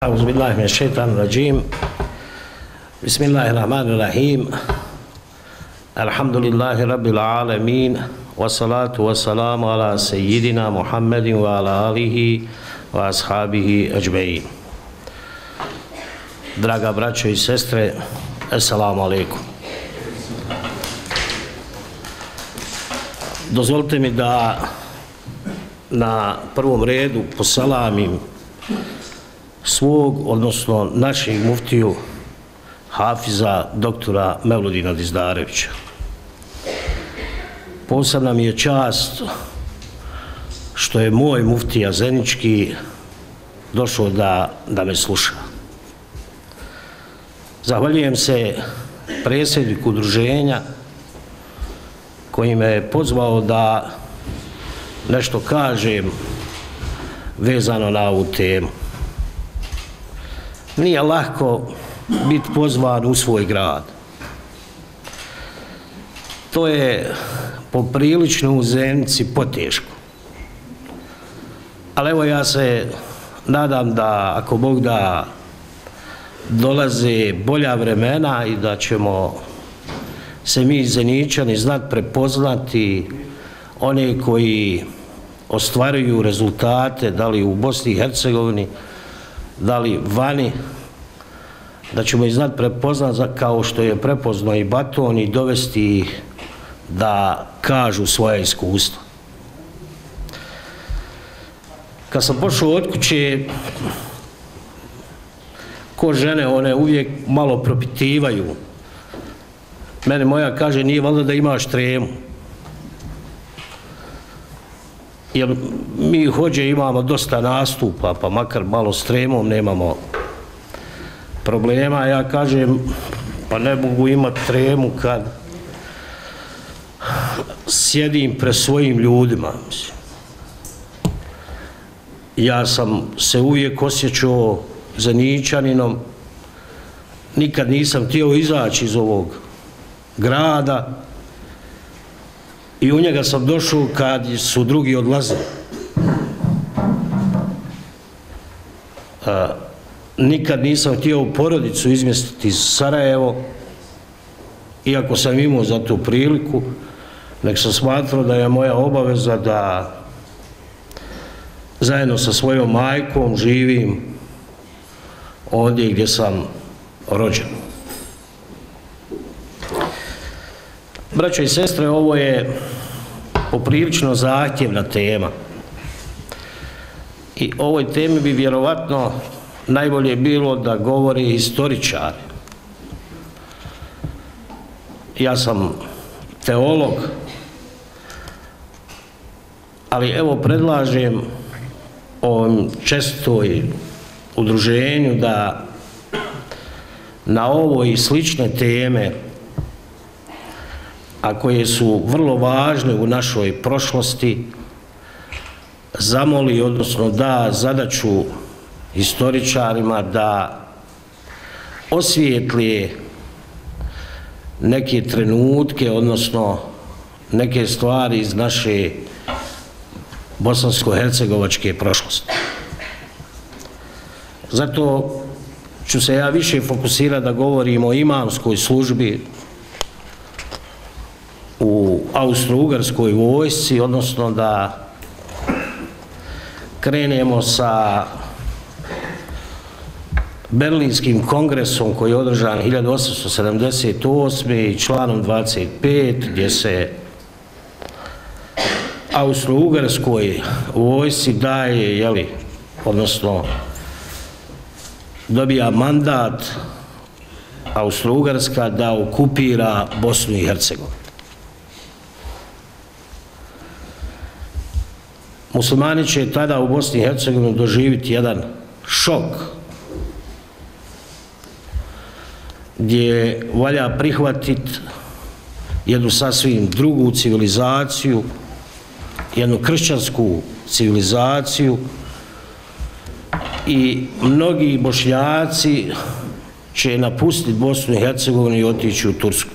أعوذ بالله من الشيطان الرجيم بسم الله الرحمن الرحيم الحمد لله رب العالمين والصلاة والسلام على سيدنا محمد وعلى آله وأصحابه أجمعين. Draga braćo i sestre, assalamu alaikum. Dozvolite mi da na prvom redu posalamim svog, odnosno našeg muftiju Hafiza doktora Mevludina Dizdarevića. Posebna mi je čast što je moj muftija zenički došao da me sluša. Zahvaljujem se predsjedniku udruženja koji me je pozvao da nešto kažem vezano na ovu temu. Nije lako biti pozvan u svoj grad. To je poprilično u Zenici poteško. Ali evo ja se nadam da ako Bog da dolaze bolja vremena i da ćemo se mi Zeničani znati prepoznati one koji ostvaruju rezultate, da li u Bosni i Hercegovini, da li vani, da ćemo ih znati prepoznati kao što je prepoznao i Baton i dovesti ih da kažu svoje iskustva. Kad sam pošao od kuće, ko žene, one uvijek malo propitivaju. Mene moja kaže, nije valjda da imaš tremu. Jer mi hođe imamo dosta nastupa, pa makar malo s tremom nemamo problema. Ja kažem, pa ne mogu imati tremu kad sjedim pred svojim ljudima. Ja sam se uvijek osjećao Zeničaninom, nikad nisam htio izaći iz ovog grada i u njega sam došao kad su drugi odlazili. Nikad nisam htio u porodicu izmjestiti iz Sarajevo, iako sam imao za tu priliku, nek sam smatrao da je moja obaveza da zajedno sa svojom majkom živim ovdje gdje sam rođen. Braćo i sestre, ovo je poprilično zahtjevna tema. I ovoj temi bi vjerovatno najbolje bilo da govori historičari. Ja sam teolog, ali evo predlažem ovom čestitoj udruženju da na ovo i slične teme, a koje su vrlo važne u našoj prošlosti, zamoli, odnosno da zadaću historičarima da osvijetlije neke trenutke, odnosno neke stvari iz naše bosansko-hercegovačke prošlosti. Zato ću se ja više fokusirati da govorim o imamskoj službi u Austro-Ugarskoj vojsci, odnosno da krenemo sa Berlinskim kongresom koji je održan 1878. i članom 25. gdje se Austro-Ugarskoj vojsci daje, odnosno dobija mandat Austro-Ugarska da okupira Bosnu i Hercegovinu. Muslimani će tada u Bosni i Hercegovini doživjeti jedan šok gdje valja prihvatiti jednu sasvim drugu civilizaciju, jednu kršćansku civilizaciju i mnogi Bošnjaci će napustiti Bosnu i Hercegovinu i otići u Tursku.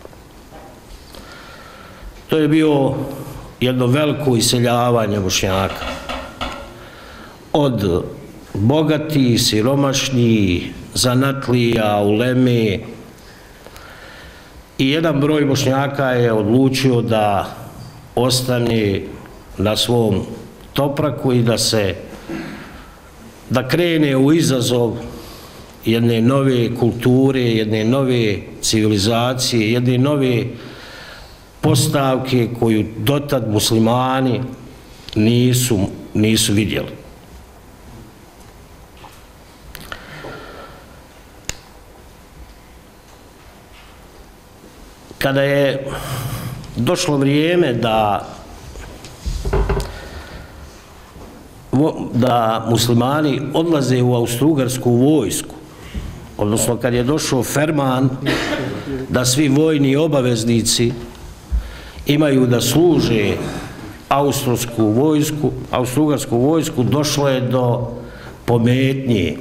To je bio jedno veliko iseljavanje Bošnjaka od bogati, siromašni, zanatlija, uleme, i jedan broj Bošnjaka je odlučio da ostane na svom topraku i da krene u izazov jedne nove kulture, jedne nove civilizacije, jedne nove postavke koju dotad muslimani nisu vidjeli. Kada je došlo vrijeme da muslimani odlaze u austrougarsku vojsku, odnosno kad je došao ferman da svi vojni obaveznici imaju da služe austrougarsku vojsku, došlo je do pometnje.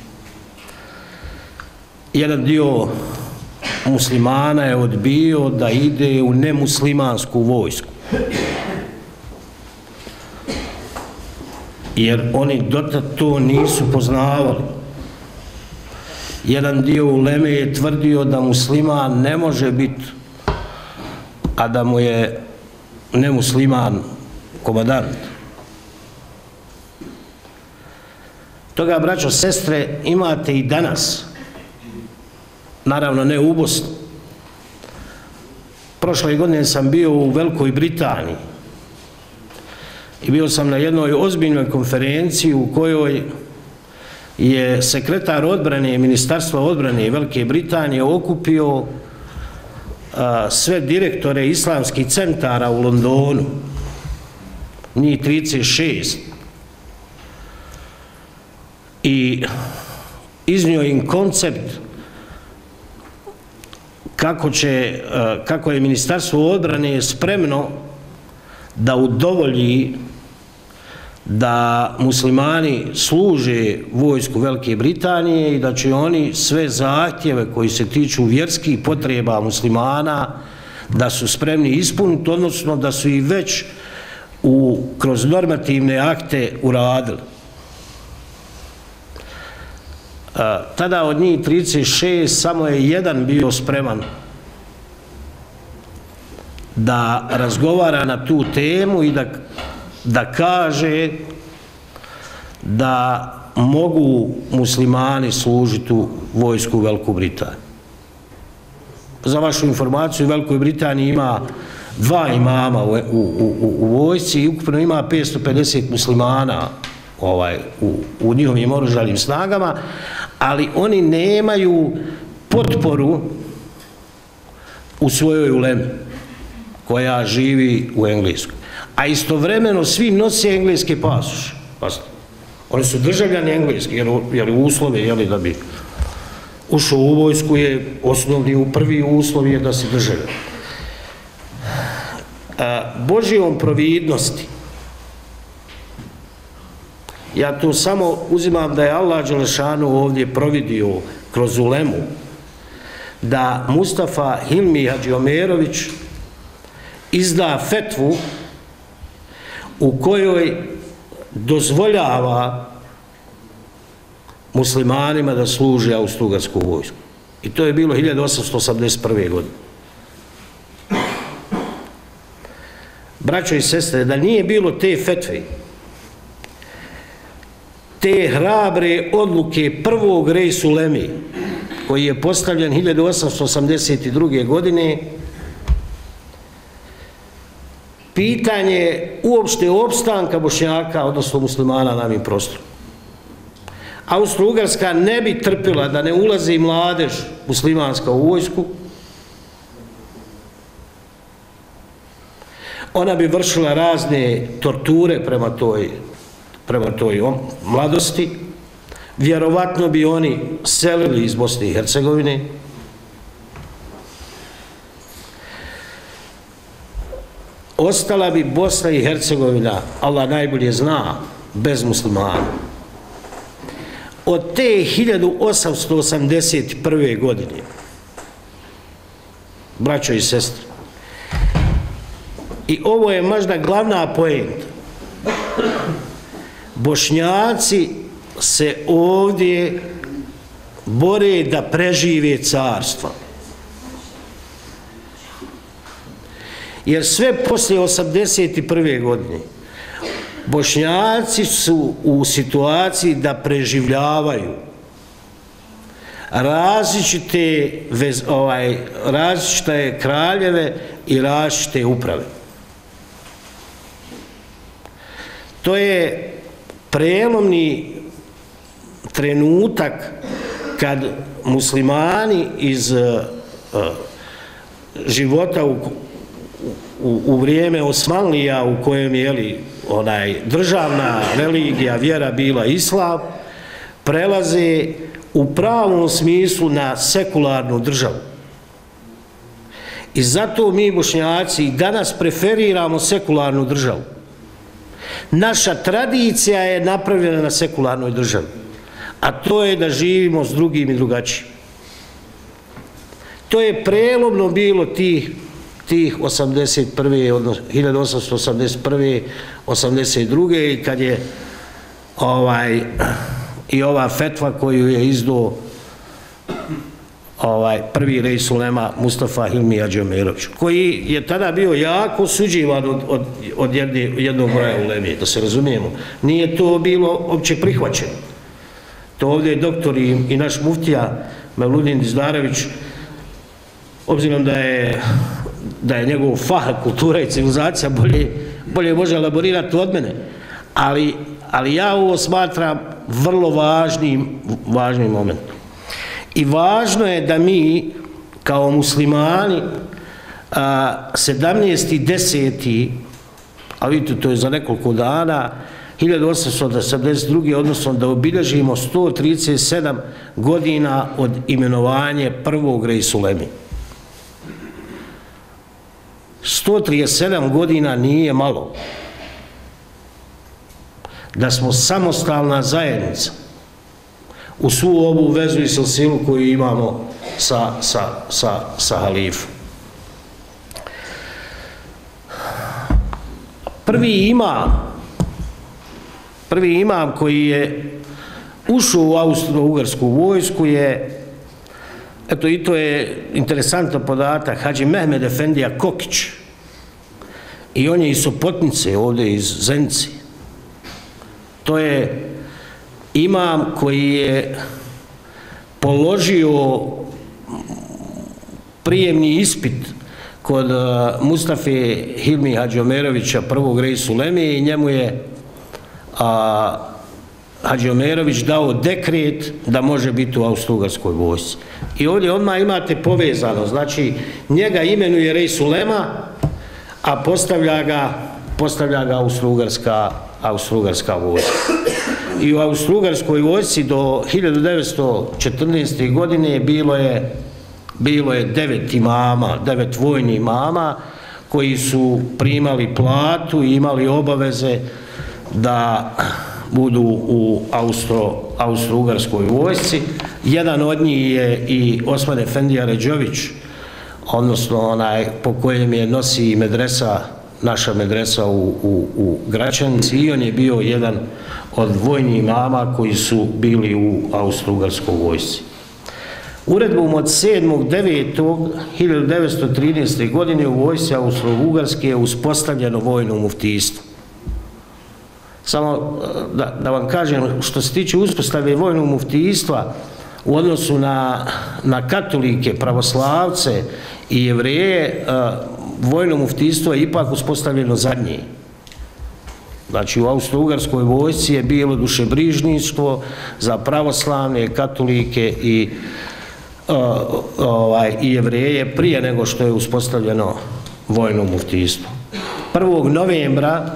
Jedan dio muslimana je odbio da ide u nemuslimansku vojsku, jer oni dotad to nisu poznavali. Jedan dio uleme je tvrdio da musliman ne može biti, a da mu je nemusliman komandant. Toga, braćo, sestre, imate i danas. Naravno, ne u Bosni. Prošle godine sam bio u Velikoj Britaniji i bio sam na jednoj ozbiljnoj konferenciji u kojoj je sekretar odbrane Ministarstva odbrane Velike Britanije okupio sve direktore islamskih centara u Londonu, njih 36, i iznio im koncept kako je Ministarstvo odbrane spremno da udovolji da muslimani služe vojsku Velike Britanije i da će oni sve zahtjeve koji se tiču vjerskih potreba muslimana da su spremni ispuniti, odnosno da su i već kroz normativne akte uradili. Tada od njih 36 samo je jedan bio spreman da razgovara na tu temu i da kaže da mogu muslimani služiti u vojsku Veliku Britaniju. Za vašu informaciju, u Velikoj Britaniji ima 2 imama u vojsci i ukupno ima 550 muslimana u njihovim oružanim snagama, ali oni nemaju potporu u svojoj ulemi koja živi u Engleskoj. A istovremeno svi nose engleske pasoše. Oni su državljani engleski, jer uslove da bi ušao u vojsku je osnovni, prvi uslov je da se državljan. Božjom providnosti, ja to samo uzimam da je Allah Đelešanu ovdje providio kroz ulemu, da Mustafa Hilmi Hadžiomerović izda fetvu u kojoj dozvoljava muslimanima da služe austrougarsku vojsku. I to je bilo 1881. godine. Braćo i sestre, da nije bilo te fetve, te hrabre odluke prvog Rejs uleme, koji je postavljen 1882. godine, pitanje uopšte opstanka Bošnjaka, odnosno muslimana na ovim prostoru. Austrougarska ne bi trpila da ne ulazi mladež muslimanska u vojsku, ona bi vršila razne torture prema toj mladosti, vjerovatno bi oni selili iz Bosne i Hercegovine, ostala bi Bosna i Hercegovina, Allah najbolje zna, bez muslimana. Od te 1881. godine, braćo i sestre, i ovo je možda glavna poenta, Bošnjaci se ovdje bore da prežive carstvo. Jer sve poslije 1981. godine Bošnjaci su u situaciji da preživljavaju različite kraljeve i različite uprave. To je prelomni trenutak kad muslimani iz života u vrijeme Osmanlija, u kojem je državna religija, vjera bila islam, prelaze u pravom smislu na sekularnu državu. I zato mi Bošnjaci danas preferiramo sekularnu državu. Naša tradicija je napravljena na sekularnoj državi, a to je da živimo s drugim i drugačijim. To je prelomno bilo tih 1881. 82. i kad je i ova fetva koju je izdao prvi rej uleme Mustafa Hilmi Hadži Omerović, koji je tada bio jako osuđivan od jednog broja uleme, da se razumijemo. Nije to bilo opće prihvaćeno. To ovdje je doktor i naš muftija Mevludin Dizdarević, obzirom da je njegov fah, kultura i civilizacija bolje može elaborirati od mene, ali ja ovo smatram vrlo važnim momentom. I važno je da mi kao muslimani 17.10., a vidite to je za nekoliko dana, 1882. odnosno da obilježimo 137 godina od imenovanja prvog rejs uleme. 137 godina nije malo. Da smo samostalna zajednica u svu ovu vezu i silsilu koju imamo sa halifom. Prvi imam koji je ušao u austro-ugarsku vojsku je, eto i to je interesantan podatak, Hadži Mehmed Efendija Kokić, i on je iz Sopotnice, ovdje iz Zenice. To je imam koji je položio prijemni ispit kod Mustafe Hilmi Hadži Omerovića, prvog rejs uleme, i njemu je Hadži Omerović dao dekret da može biti u austro-ugarskoj vojsci. I ovdje odmah imate povezano, znači njega imenuje rejs ulema, a postavlja ga austro-ugarska vojska. I u austro-ugarskoj vojsci do 1914. godine bilo je 9 vojnih imama koji su primali platu i imali obaveze da budu u austro-ugarskoj vojsci. Jedan od njih je i Osman Efendija Ređović, odnosno onaj po kojem je nosi medresa, naša medresa u Gračanici, i on je bio jedan od vojnih imama koji su bili u austro-ugarskoj vojsci. Uredbom od 7.9.1913. godine u vojsci Austro-Ugarske je uspostavljeno vojno muftijstvo. Samo da vam kažem, što se tiče uspostave vojnog muftijstva u odnosu na katolike, pravoslavce i jevreje, vojno muftijstvo je ipak uspostavljeno zadnje. Znači u austro-ugarskoj vojsci je bilo dušebrižništvo za pravoslavne, katolike i jevreje prije nego što je uspostavljeno vojno muftijstvo. 1. novembra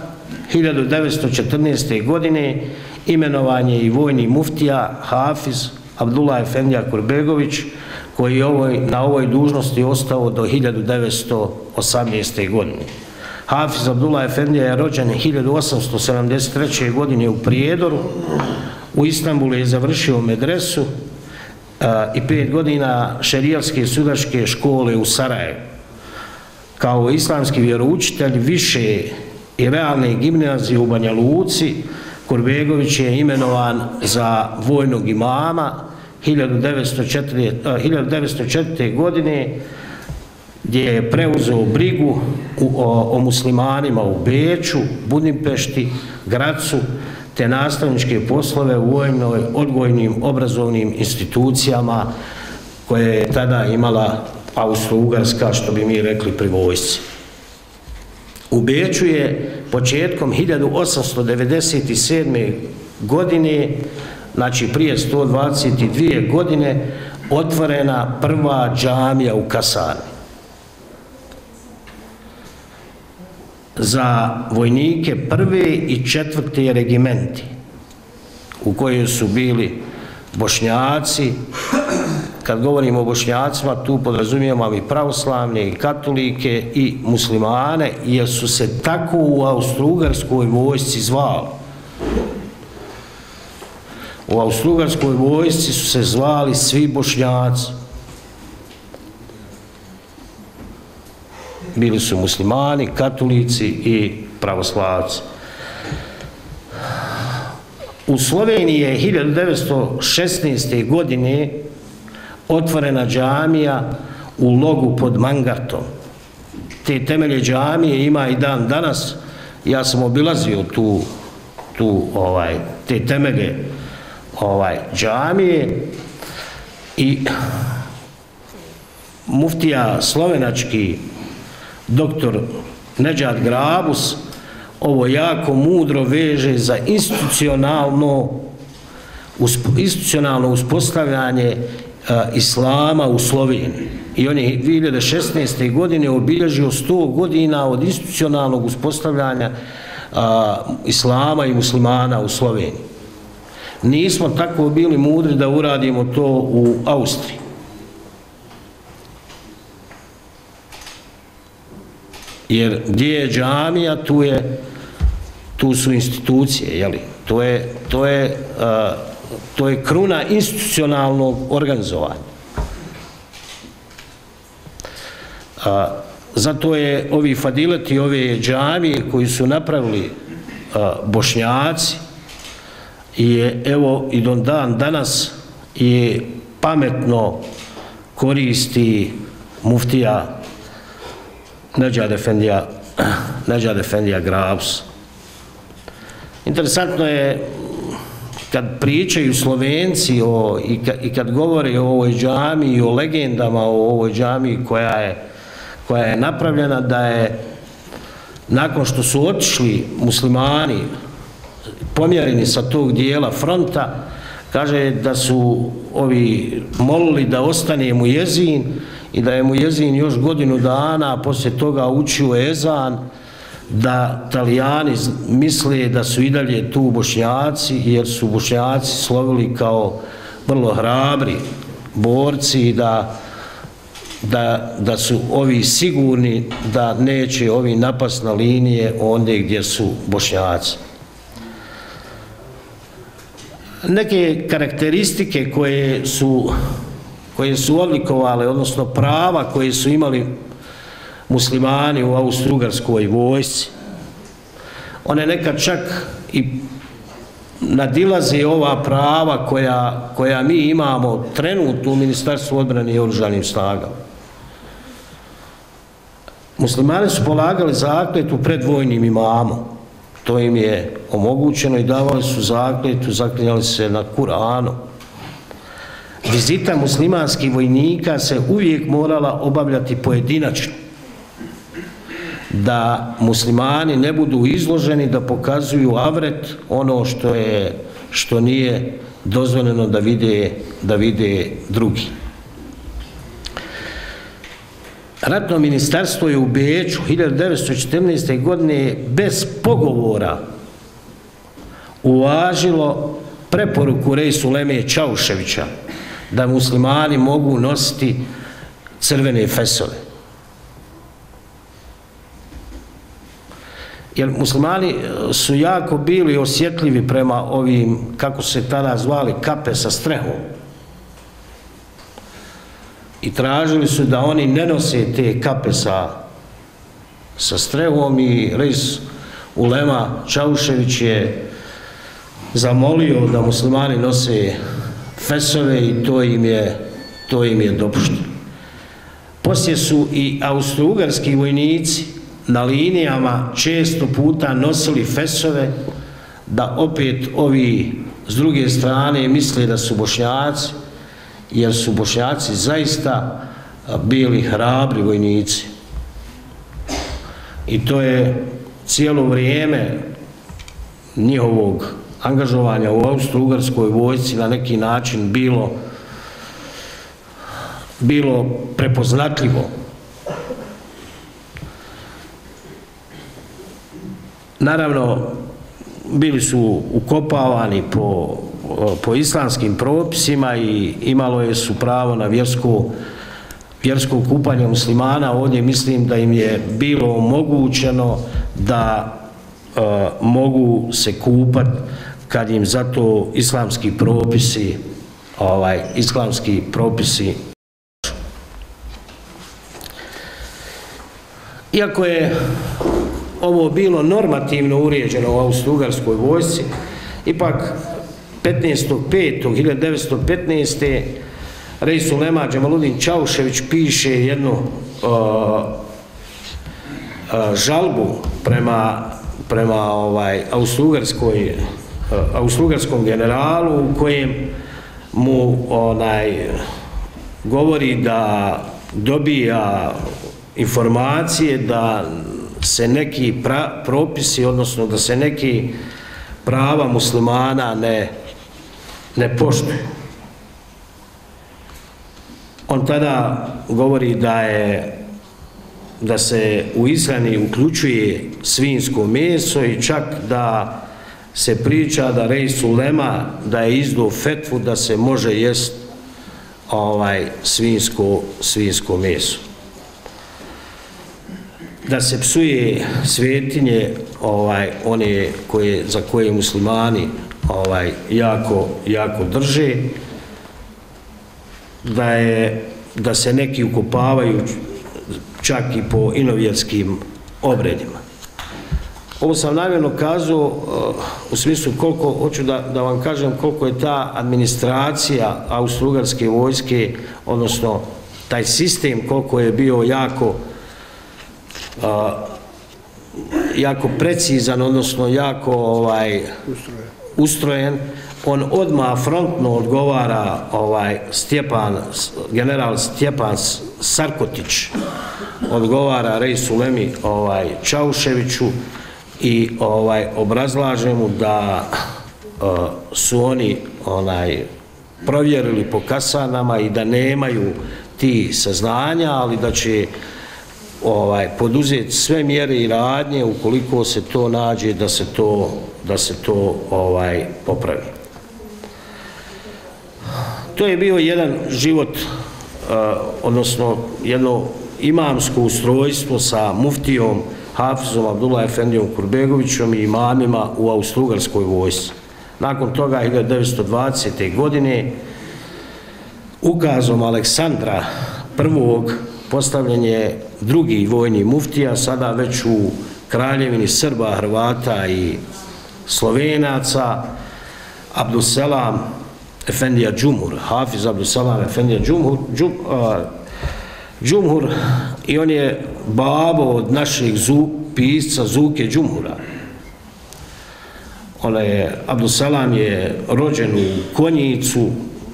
1914. godine imenovan je i vojni muftija Hafiz Abdullah Efendija Kurbegović, koji je na ovoj dužnosti ostao do 1918. godine. Hafiz Abdullah Efendija je rođen 1873. godine u Prijedoru, u Istanbulu je završio medresu i 5 godina šerijatske sudačke škole u Sarajevu. Kao islamski vjeroučitelj više i realne gimnazije u Banja Luci, Kurbegović je imenovan za vojnog imama 1904. godine, gdje je preuzeo brigu o muslimanima u Beču, Budimpešti, Gracu, te nastavničke poslove u vojnoj, odgojnim, obrazovnim institucijama koje je tada imala Austro-Ugarska, što bi mi rekli, pri vojsci. U Beču je početkom 1897. godine, znači prije 122 godine, otvorena prva džamija u kasarni za vojnike prve i četvrte regimenti, u kojoj su bili Bošnjaci. Kad govorimo o Bošnjacima, tu podrazumijemo i pravoslavne, i katolike, i muslimane, jer su se tako u Austro-Ugarskoj vojsci zvali. U Austro-Ugarskoj vojsci su se zvali svi Bošnjaci. Bili su muslimani, katolici i pravoslavci. U Sloveniji je 1916. godine otvorena džamija u Logu pod Mangartom. Te temelje džamije ima i dan danas. Ja sam obilazio te temelje džamije i muftija slovenački doktor Nedžad Grabus ovo jako mudro veže za institucionalno uspostavljanje islama u Sloveniji. I on je 2016. godine obilježio 100 godina od institucionalnog uspostavljanja islama i muslimana u Sloveniji. Nismo tako bili mudri da uradimo to u Austriji. Jer gdje je džamija, tu su institucije, jeli? To je kruna institucionalnog organizovanja. Zato je ovi fadileti, ove džamije koji su napravili Bošnjaci, evo i do dan danas je pametno koristi muftija Nedžad Efendija Grabus. Interesantno je kad pričaju Slovenci i kad govore o ovoj džamiji, o legendama o ovoj džamiji koja je napravljena, da je nakon što su otišli muslimani pomjereni sa tog dijela fronta, kaže da su ovi molili da ostane muezin i da je muezin još godinu dana, a poslije toga učio ezan, da Italijani misle da su i dalje tu Bošnjaci, jer su Bošnjaci slovili kao vrlo hrabri borci i da su ovi sigurni da neće ovi napast na linije ondje gdje su Bošnjaci. Neke karakteristike koje su odlikovale, odnosno prava koje su imali muslimani u Austro-Ugarskoj vojsci, one nekad čak i nadilaze ova prava koja mi imamo trenutno u Ministarstvu odbrane i oružanim snagama. Muslimani su polagali zakletvu pred vojnim imamom. To im je omogućeno i davali su zakletvu, zaklinjali se na Kur'anu. Vizita muslimanskih vojnika se uvijek morala obavljati pojedinačno, da muslimani ne budu izloženi, da pokazuju avret, ono što nije dozvoljeno da vide drugi. Ratno ministarstvo je u Beču 1914. godine bez pogovora uvažilo preporuku Reis Uleme Čauševića da muslimani mogu nositi crvene fesove. Jer muslimani su jako bili osjetljivi prema ovim, kako se tada zvali, kape sa strehom. I tražili su da oni ne nose te kape sa strehom i Reis Ulema Čaušević je zamolio da muslimani nose fesove i to im je dopušteno. Poslije su i austrougarski vojnici na linijama često puta nosili fesove, da opet ovi s druge strane misle da su Bošnjaci, jer su Bošnjaci zaista bili hrabri vojnici. I to je cijelo vrijeme njihovog angažovanja u austrougarskoj vojsci na neki način bilo prepoznatljivo. Naravno, bili su ukopavani po islamskim propisima i imalo su pravo na vjersko kupanje muslimana. Ovdje mislim da im je bilo omogućeno da mogu se kupati kad im za to islamski propisi. Iako je ovo bilo normativno uređeno u austrougarskoj vojsci, ipak 15.5.1915. Reis ulema Džemaludin Čaušević piše jednu žalbu prema austrougarskom generalu, u kojem mu govori da dobija informacije da se neki propisi, odnosno da se neki prava muslimana ne poštuju. On tada govori da se u ishrani uključuje svinjsko meso i čak da se priča da Reis ulema da je izdao fetvu da se može jest svinjsko meso. Da se psuje svetinje one za koje muslimani jako drže, da se neki ukopavaju čak i po inovjerskim obredima. Ovo sam namjerno kazao u smislu koliko, hoću da vam kažem koliko je ta administracija austrougarske vojske, odnosno taj sistem koliko je bio jako precizan, odnosno jako ustrojen. On odmah frontno odgovara general Stjepan Sarkotić, odgovara Reis ulemi Čauševiću i obrazlaže mu da su oni provjerili po kasarnama i da nemaju ti saznanja, ali da će poduzeti sve mjere i radnje ukoliko se to nađe da se to popravi. To je bio jedan život, odnosno jedno imamsko ustrojstvo sa muftijom Hafizom Abdullah Efendijom Kurbegovićom i imamima u austrougarskoj vojsci. Nakon toga 1920. godine ukazom Aleksandra I. postavljen je drugi vojni muftija, sada već u Kraljevini Srba, Hrvata i Slovenaca, Abduselam Efendija Džumhur, Hafiz Abduselam Efendija Džumhur, i on je babo od našeg pisca Zuke Džumhura. Abduselam je rođen u Konjicu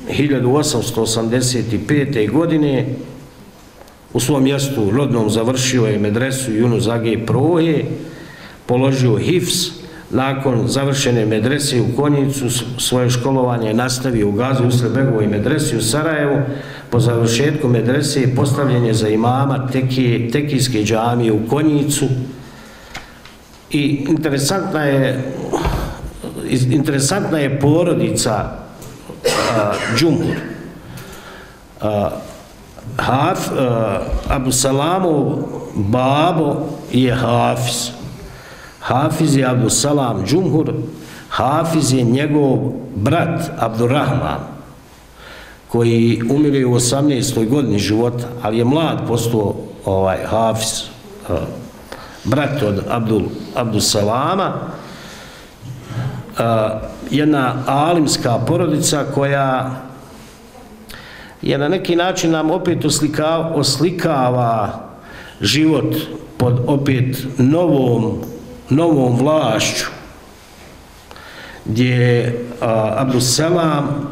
1885. godine. U svom mjestu rodnom završio je medresu Yunus Age Prohe, položio hifz. Nakon završene medrese u Konjicu svoje školovanje je nastavio u Gazi Usrebegovoj medresi u Sarajevu. Po završetku medrese postavljen je za imama Tekijske džamije u Konjicu. I interesantna je porodica Džumhur. Abduselamov babo je Hafiz. Hafiz je Abduselam Džumhur, Hafiz je njegov brat Abdurrahman, koji umire u 18. godini života, ali je mlad postao Hafiz, brat od Abduselama. jedna alimska porodica koja je na neki način nam opet oslikava život pod opet novom vlašću, gdje Abdusselam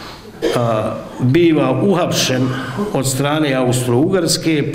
biva uhapšen od strane Austro-Ugarske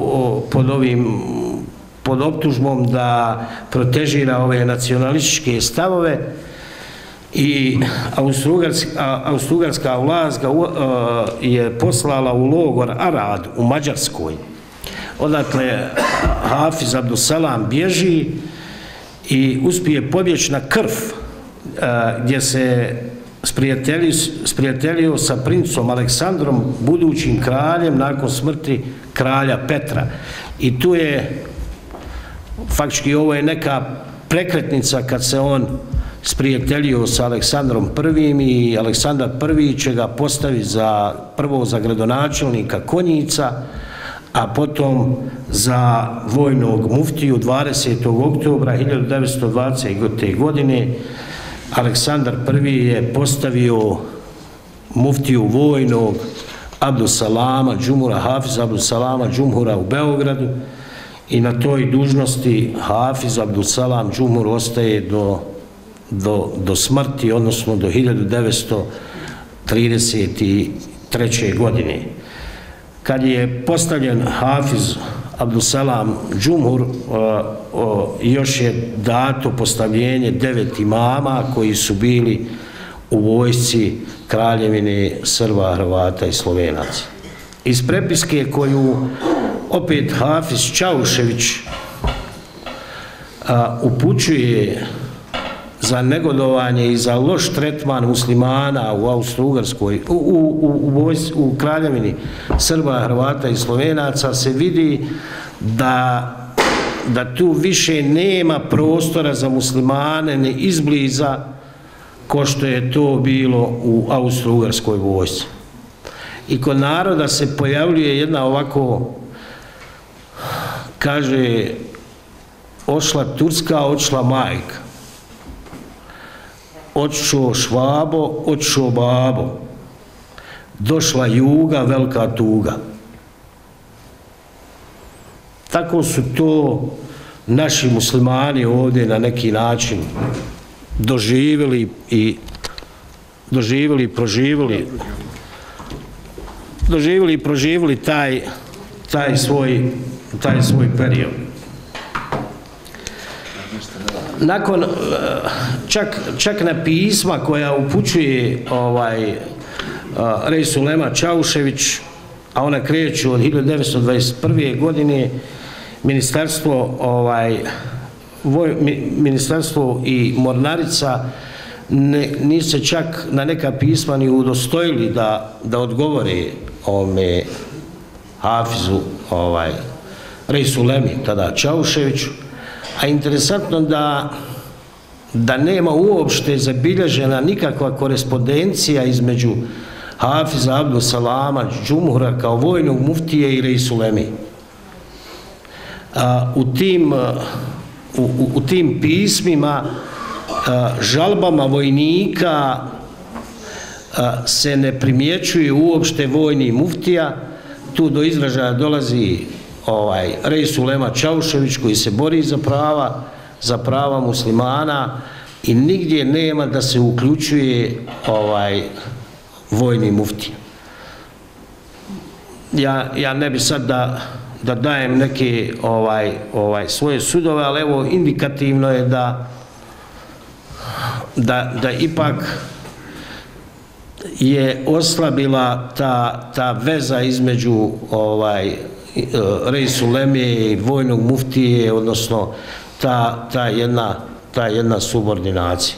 pod optužbom da protežira ove nacionalističke stavove i Austro-Ugarska vlast ga je poslala u logor Arad u Mađarskoj. Odatle Hafiz Abdusselam bježi i uspije pobjeći na Krf, gdje se sprijateljio sa princom Aleksandrom, budućim kraljem nakon smrti kralja Petra. I tu je, faktički ovo je neka prekretnica kad se on sprijateljio sa Aleksandrom I i Aleksandar I će ga postavi prvo za gradonačelnika Konjica, a potom za vojnog muftiju 20. oktobra 1920. godine. Aleksandar I je postavio muftiju vojnog Abdussalama Džumhura, Hafiza Abdussalama Džumhura u Beogradu i na toj dužnosti Hafiz Abdussalam Džumhur ostaje do smrti, odnosno do 1933. godine. Kad je postavljen Hafiz Abdussalam Džumhur, još je dato postavljenje 9 imama koji su bili u vojsci Kraljevine Srba, Hrvata i Slovenaca. Iz prepiske koju opet Hafiz Čaušević upućuje za negodovanje i za loš tretman muslimana u Austro-Ugarskoj, u Kraljevini Srba, Hrvata i Slovenaca, se vidi da tu više nema prostora za muslimane ni izbliza ko što je to bilo u Austro-Ugarskoj vojsci. I kod naroda se pojavljuje jedna ovako, kaže, ošla Turska, očla majka. Očo Švabo, očo babo, došla Juga, velika tuga. Tako su to naši muslimani ovdje na neki način doživjeli i proživjeli taj svoj period. Nakon čak na pisma koja upućuje Rej Sulema Čaušević, a ona kreću od 1921. godine, ministarstvo i mornarica nisu se čak na neka pisma ni udostojili da odgovore ovome Hafizu Rej Sulemi, tada Čauševiću. A interesantno da nema uopšte zabilježena nikakva korespondencija između Hafiza Abdussalama Džumhura kao vojnog muftije i Rej Sulemi. U tim pismima, žalbama vojnika se ne primjećuje uopšte vojni muftija. Tu do izražaja dolazi Rej Sulema Čaušević koji se bori za prava muslimana i nigdje nema da se uključuje vojni muftija. Ja ne bi sad da dajem neke svoje sudove, ali evo indikativno je da ipak je oslabila ta veza između Rej Suleme i vojnog muftije, odnosno ta jedna subordinacija.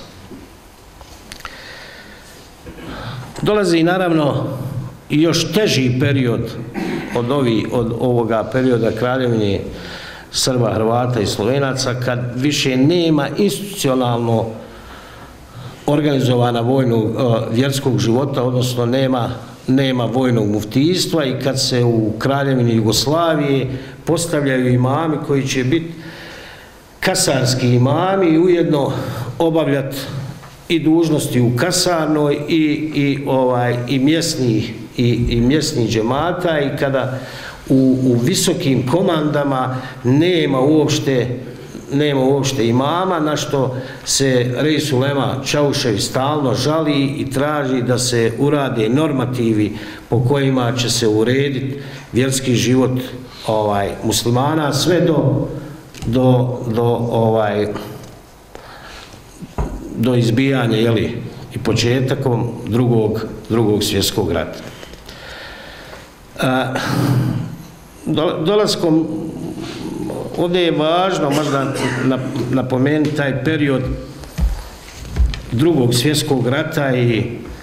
Dolazi naravno i još teži period od ovoga perioda Kraljevine Srba, Hrvata i Slovenaca, kad više nema institucionalno organizovana vjerskog života, odnosno nema vojnog muftijstva, i kad se u Kraljevini Jugoslavije postavljaju imami koji će biti kasarski imami i ujedno obavljati i dužnosti u kasarnoj i mjesnih džemata, i kada u visokim komandama nema uopšte imama, na što se Reis ulema Čaušev stalno žali i traži da se urade normativi po kojima će se urediti vjerski život muslimana sve do izbijanja i početkom drugog svjetskog rata. Dolaskom, ovdje je važno možda napomenuti taj period drugog svjetskog rata i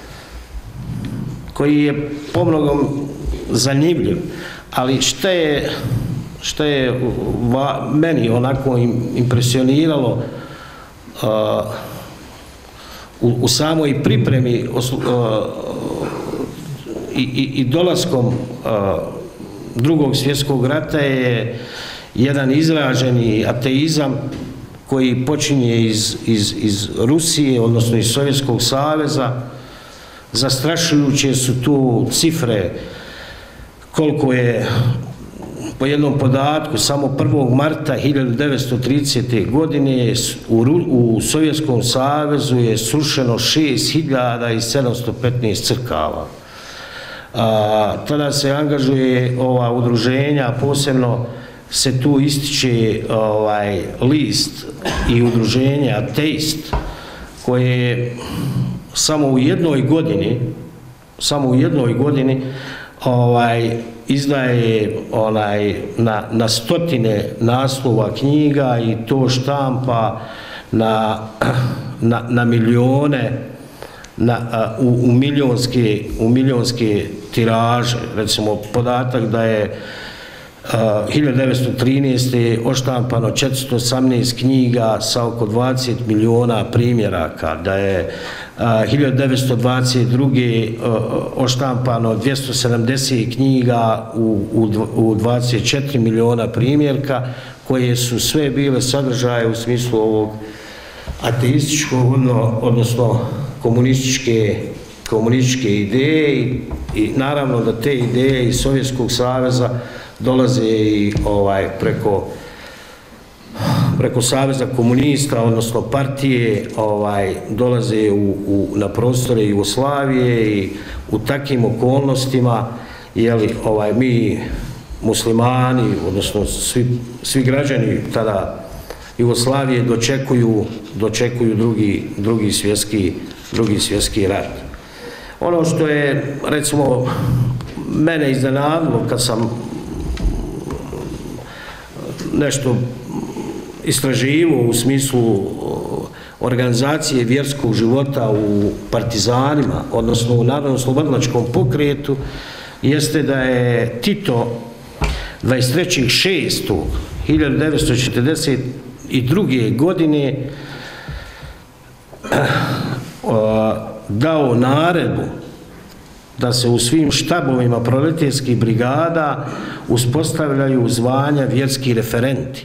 koji je pomnogom zanimljiv, ali što je meni onako impresioniralo u samoj pripremi i dolaskom drugog svjetskog rata je jedan izraženi ateizam koji počinje iz Rusije, odnosno iz Sovjetskog saveza. Zastrašujuće su tu cifre koliko je, po jednom podatku, samo 1. marta 1930. godine u Sovjetskom savezu je srušeno 6715 crkava. Tada se angažuje ova udruženja, posebno se tu ističe list i udruženje Ateist, koje samo u jednoj godini izdaje na stotine naslova knjiga i to štampa na milijone, u milionske tiraže. Recimo podatak da je 1913. oštampano 418 knjiga sa oko 20 miliona primjeraka, da je 1922. oštampano 270 knjiga u 24 miliona primjerka, koje su sve bile sadržaje u smislu ovog ateističkog, odnosno komunističke ideje, i naravno da te ideje iz Sovjetskog saveza dolaze i preko Saveza komunista, odnosno partije, dolaze na prostore Jugoslavije, i u takvim okolnostima mi muslimani, odnosno svi građani tada Jugoslavije dočekuju drugi svjetski rat. Ono što je, recimo, mene iznenadilo kad sam nešto istraživao u smislu organizacije vjerskog života u partizanima, odnosno u Narodno-oslobodilačkom pokretu, jeste da je Tito 23.6.1942. godine dao naredbu da se u svim štabovima proletarskih brigada uspostavljaju zvanja vjerski referenti.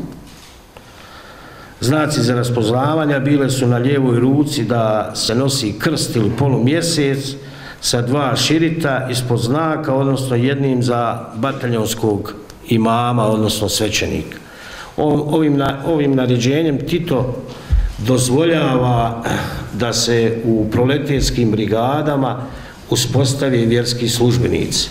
Znaci za raspoznavanja bile su na lijevoj ruci da se nosi krst ili polumjesec sa 2 širita ispod znaka, odnosno jednim za bataljonskog imama, odnosno svećenika. Ovim naređenjem Tito dozvoljava da se u proletarskim brigadama uspostave vjerski službenici.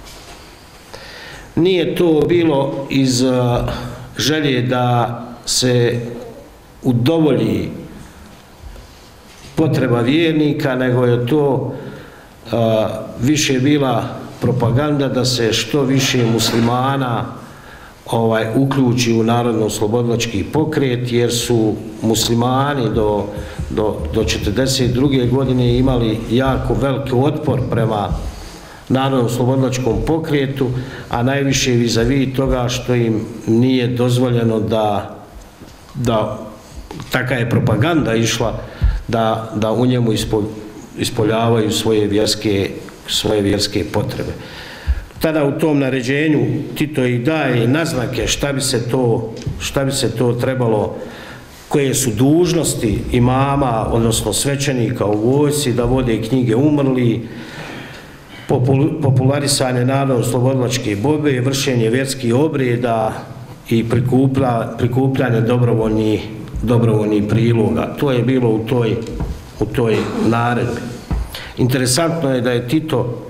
Nije to bilo iz želje da se udovolji potreba vjernika, nego je to više bila propaganda da se što više muslimana uključi u Narodno-oslobodilački pokret, jer su muslimani do 1942. godine imali jako veliki otpor prema Narodno-oslobodilačkom pokretu, a najviše vis-a-vis toga što im nije dozvoljeno da taka je propaganda išla, da u njemu ispoljavaju svoje vjerske potrebe. Tada u tom naređenju Tito i daje naznake šta bi se to trebalo koje su dužnosti imama, odnosno svećenika u vojsci, da vode knjige umrli, popularisanje narodno-oslobodilačke borbe, vršenje vjerskih obreda i prikupljanje dobrovoljnih priloga. To je bilo u toj naredbi. Interesantno je da je Tito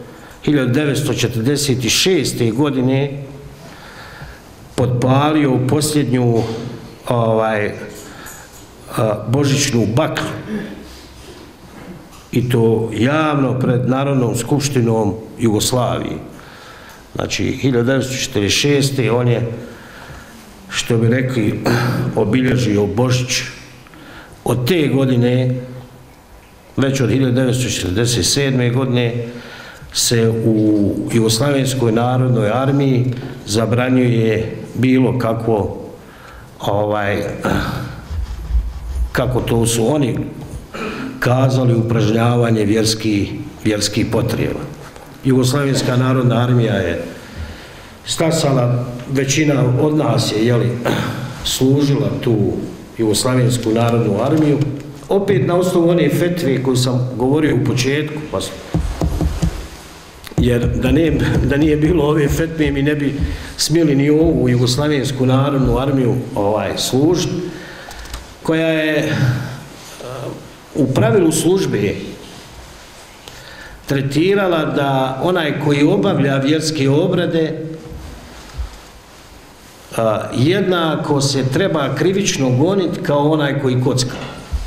1946. godine potpalio u posljednju božićnu baklju, i to javno pred Narodnom skupštinom Jugoslavije. Znači, 1946. on je, što bi rekli, obilježio Božić. Od te godine, već od 1947. godine, se u Jugoslavenskoj narodnoj armiji zabranjuje bilo kakvo, kako to su oni kazali, upražnjavanje vjerskih potreba. Jugoslavenska narodna armija je stasala, većina od nas je služila tu Jugoslavensku narodnu armiju, opet na osnovu one fetve koju sam govorio u početku, jer da nije bilo ove fetve mi ne bi smjeli ni ovu Jugoslavensku narodnu armiju služiti, koja je u pravilu službe tretirala da onaj koji obavlja vjerske obrede jednako se treba krivično goniti kao onaj koji kocka.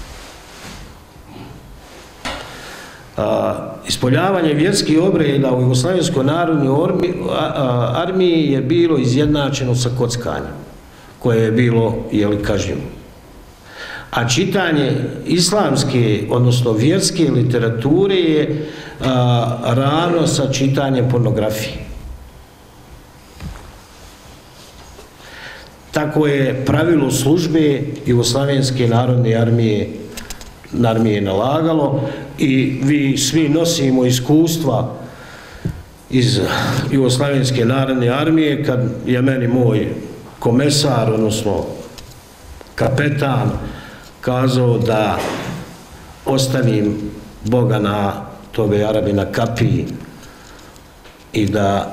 Ispoljavanje vjerskih obreda u Jugoslavenskoj narodnoj armiji je bilo izjednačeno sa kockanjem, koje je bilo kažnjivo. A čitanje islamske, odnosno vjerske literature je ravno sa čitanjem pornografije. Tako je pravilo službe Jugoslavenske narodne armije nalagalo, i vi svi nosimo iskustva iz Jugoslavenske narodne armije, kad je meni moj komesar, odnosno kapetan, kazao da ostavim Boga na tobe Arabi na kapiji i da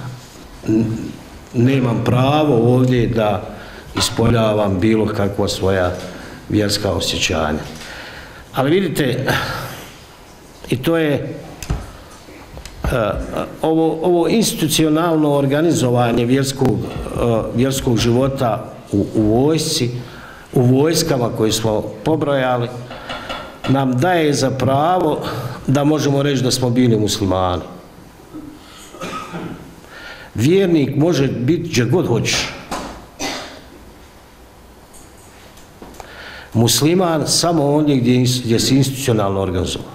nemam pravo ovdje da ispoljavam bilo kakva svoja vjerska osjećanja. Ali vidite, i to je ovo institucionalno organizovanje vjerskog života u vojsci, u vojskama koje smo pobrojali, nam daje za pravo da možemo reći da smo bili muslimani. Vjernik može biti gdje god hoće. Musliman samo ondje gdje se institucionalno organizuje.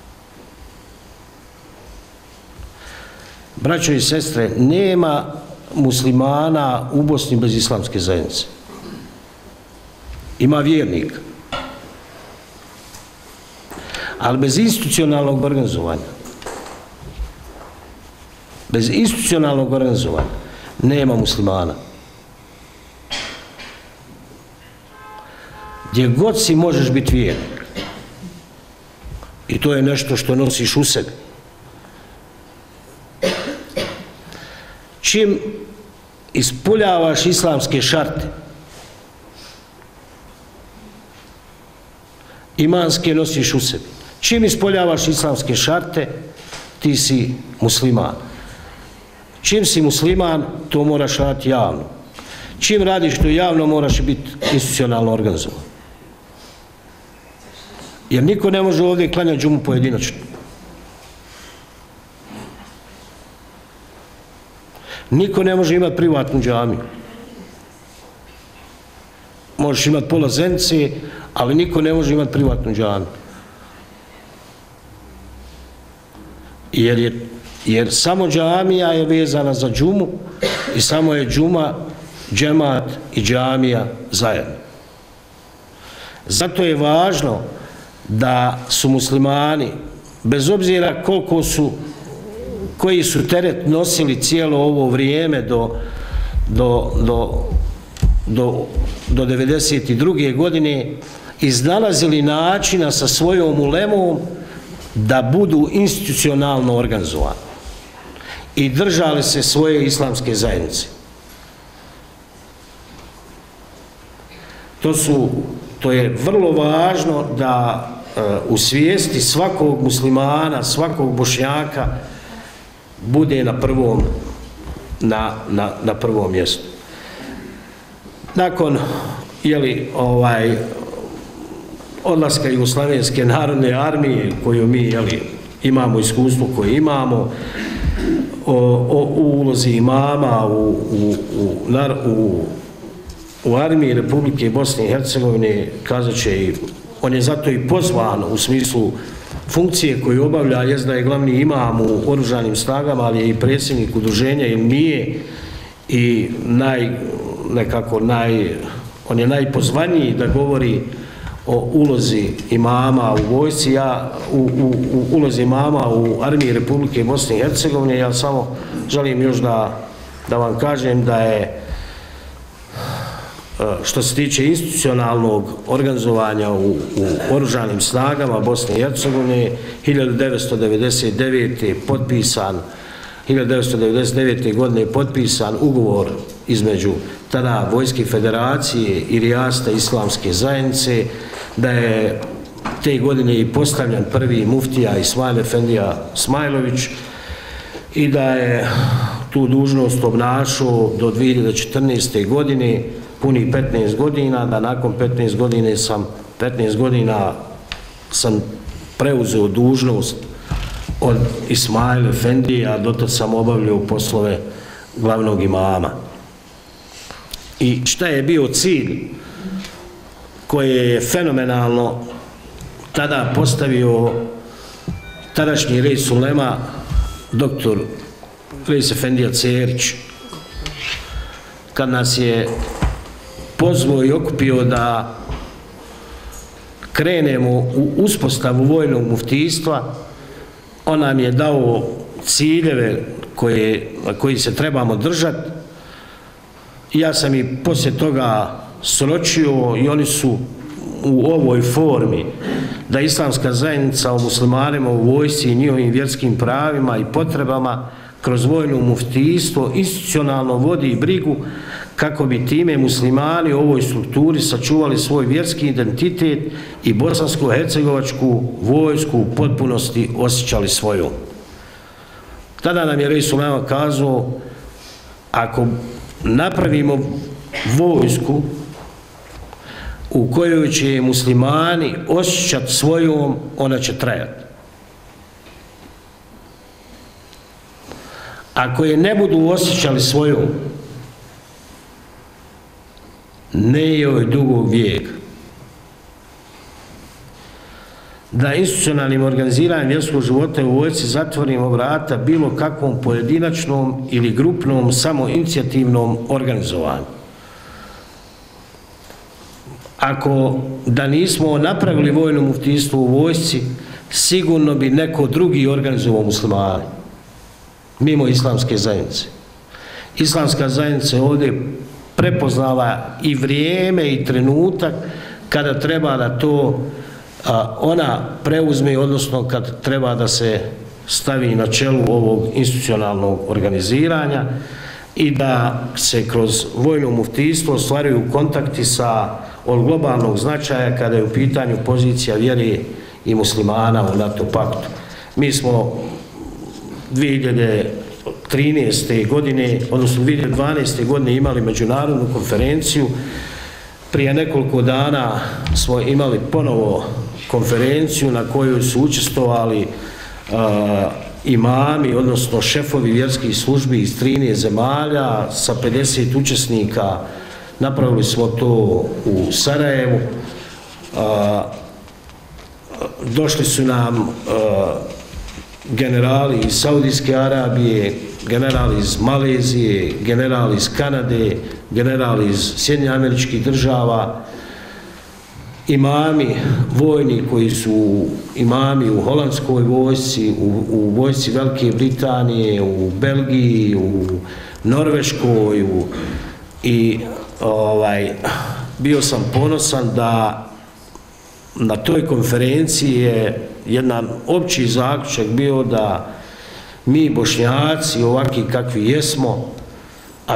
Braćo i sestre, nema muslimana u Bosni bez islamske zajednice. Ima vjernika. Ali bez institucionalnog organizovanja. Bez institucionalnog organizovanja nema muslimana. Gdje god si možeš biti vjernik. I to je nešto što nosiš u sebi. Čim ispoljavaš islamske šarte, imanske nosiš u sebi. Čim ispoljavaš islamske šarte, ti si musliman. Čim si musliman, to moraš raditi javno. Čim radiš to javno, moraš biti institucionalno organizovan. Jer niko ne može ovdje klanjati džumu pojedinačno. Niko ne može imati privatnu džamiju. Možeš imati pola zenice, ali niko ne može imati privatnu džamiju. Jer samo džamija je vezana za džumu i samo je džuma, džemat i džamija zajedno. Zato je važno da su muslimani, bez obzira koji su teret nosili cijelo ovo vrijeme do do 1992. godine iznalazili načina sa svojom ulemom da budu institucionalno organizovani i držali se svoje islamske zajednice. To je vrlo važno da u svijesti svakog muslimana, svakog Bošnjaka bude na prvom mjestu. Nakon odlaska Jugoslavenske narodne armije, koju mi imamo iskustvo koje imamo, o ulozi imama u armiji Republike Bosne i Hercegovine, kazat će, on je zato i pozvan u smislu funkcije koju obavlja, jest da je glavni imam u oružanim snagama, ali je i predsjednik udruženja ili nije, i on je najpozvaniji da govori o ulozi imama u vojsci, u ulozi imama u armiji Republike Bosne i Hercegovine. Ja samo želim još da vam kažem da je, što se tiče institucionalnog organizovanja u oružanim snagama Bosne i Hercegovine, 1999. godine je potpisan ugovor između tada Vojske federacije i Rijasta islamske zajednice, da je te godine i postavljen prvi muftija Ismail Efendija Smajlović i da je tu dužnost obnašao do 2014. godine, punih 15 godina, da nakon 15 godina sam preuzeo dužnost od Ismail Efendija, a dotad sam obavljao poslove glavnog imama. I šta je bio cilj koji je fenomenalno tada postavio tadašnji reis ulema, doktor Reis Efendija Cerić, kad nas je pozvao i okupio da krenemo u uspostavu vojnog muftijstva. On nam je dao ciljeve koji se trebamo držati. Ja sam i poslije toga sročio i oni su u ovoj formi da islamska zajednica o muslimanima u vojsci i njihovim vjerskim pravima i potrebama kroz vojno muftijstvo institucionalno vodi brigu kako bi time muslimani u ovoj strukturi sačuvali svoj vjerski identitet i bosansko-hercegovačku vojsku u potpunosti osjećali svojom. Tada nam je reis ulema kazao, ako napravimo vojsku u kojoj će muslimani osjećati svojom, ona će trajati. Ako je ne budu osjećali svojom, ne joj dugog vijeka. Da institucionalnim organiziranjem vjerskog života u vojsci zatvorimo vrata bilo kakvom pojedinačnom ili grupnom samoinicijativnom organizovanju. Ako da nismo napravili vojno muftijstvo u vojsci, sigurno bi neko drugi organizovao muslimane, mimo islamske zajednice. Islamska zajednica je ovdje prepoznala i vrijeme i trenutak kada treba da to ona preuzme, odnosno kad treba da se stavi na čelu ovog institucionalnog organiziranja i da se kroz vojno muftijstvo ostvaruju kontakti od globalnog značaja kada je u pitanju pozicija vjere i muslimana u NATO paktu. Mi smo 2013. godine, odnosno 2012. godine imali međunarodnu konferenciju. Prije nekoliko dana smo imali ponovo konferenciju na kojoj su učestvovali imami, odnosno šefovi vjerskih službi iz 13 zemalja sa 50 učesnika. Napravili smo to u Sarajevu. Došli su nam generali iz Saudijske Arabije, generali iz Malezije, generali iz Kanade, generali iz Sjedinjenih Američkih Država, imami vojni koji su imami u holandskoj vojsci, u vojsci Velike Britanije, u Belgiji, u Norveškoj i bio sam ponosan da na toj konferenciji je jedan opći zaključak bio da mi Bošnjaci ovakvi kakvi jesmo, a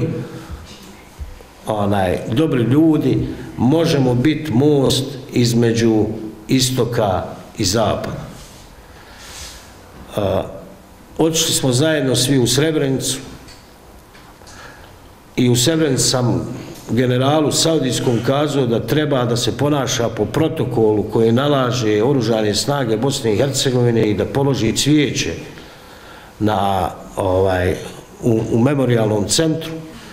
dobri ljudi, možemo biti most između istoka i zapada. Otišli smo zajedno svi u Srebrenicu i u Srebrenici sam generalu saudijskom kazao da treba da se ponaša po protokolu koje nalaže oružane snage Bosne i Hercegovine i da položi cvijeće u memorijalnom centru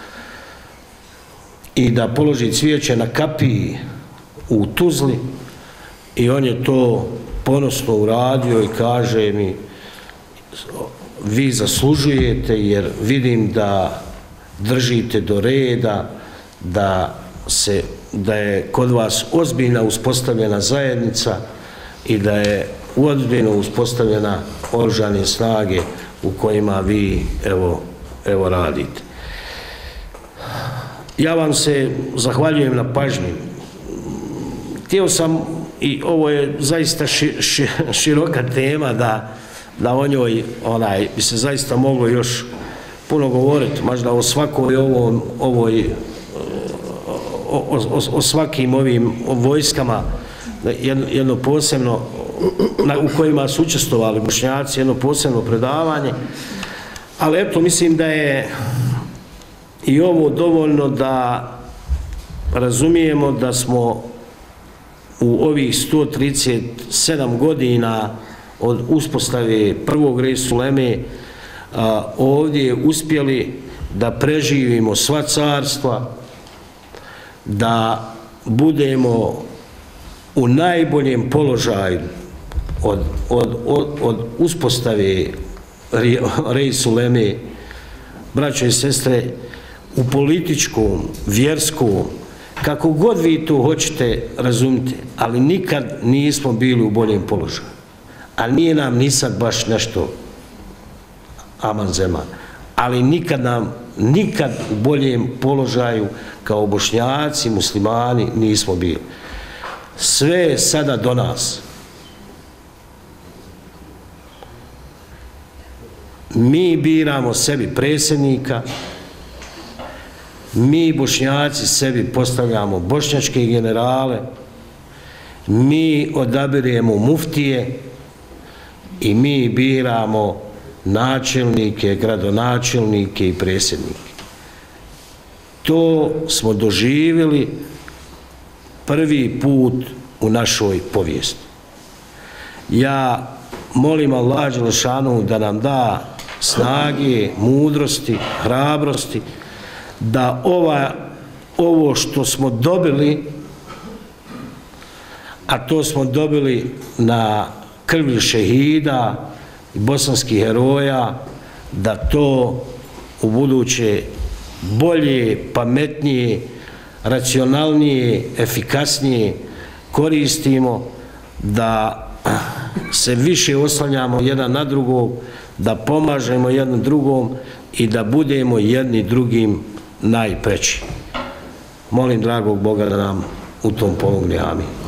i da položi cvijeće na kapiji u Tuzli, i on je to ponosno uradio i kaže mi: vi zaslužujete, jer vidim da držite do reda, da je kod vas ozbiljna uspostavljena zajednica i da je ozbiljno uspostavljena oružane snage u kojima vi evo radite. Ja vam se zahvaljujem na pažnji. Htio sam, i ovo je zaista široka tema, da o njoj bi se zaista moglo još puno govoriti, možda o svakoj o svakim ovim vojskama, jedno posebno, u kojima su učestvovali Bošnjaci, jedno posebno predavanje, ali eto, mislim da je i ovo dovoljno da razumijemo da smo u ovih 137 godina od uspostave prvog Reis Uleme ovdje uspjeli da preživimo sva carstva, da budemo u najboljem položaju od uspostave Reis Uleme, braćo i sestre, u političkom, vjerskom, kako god vi to hoćete razumjeti, ali nikad nismo bili u boljem položaju. A nije nam ni sad baš nešto aman zeman, ali nikad u boljem položaju kao Bošnjaci, muslimani nismo bili. Sve je sada do nas. Mi biramo sebi predsjednika, mi Bošnjaci sebi postavljamo bošnjačke generale, mi odabiremo muftije i mi biramo načelnike, gradonačelnike i predsjednike. To smo doživjeli prvi put u našoj povijesti. Ja molim Allah dželešanu da nam da snage, mudrosti, hrabrosti, da ovo što smo dobili, a to smo dobili na krvi šehida i bosanskih heroja, da to u buduće bolje, pametnije, racionalnije, efikasnije koristimo, da se više oslanjamo jedan na drugog, da pomažemo jednom drugom i da budemo jedni drugim najpreći. Molim dragog Boga da nam u tom pomogne. Amin.